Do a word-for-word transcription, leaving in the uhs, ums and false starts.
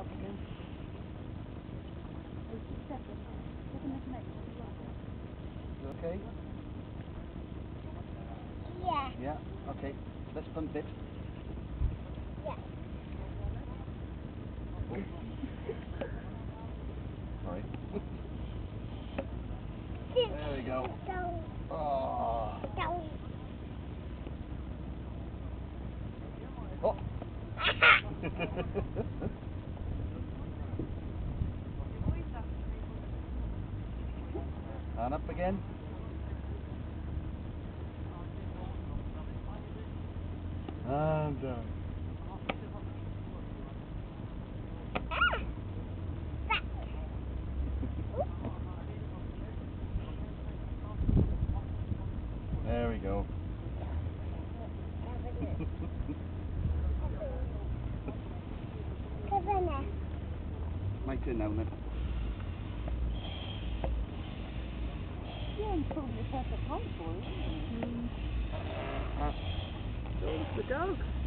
up again. You okay? Yeah. Yeah, okay. Let's pump it. Yeah. Sorry. There we go. Oh. Oh. And up again. And down. There we go. My turn now then. Yeah, and probably the perfect height for it, isn't it? Mm. So the dog.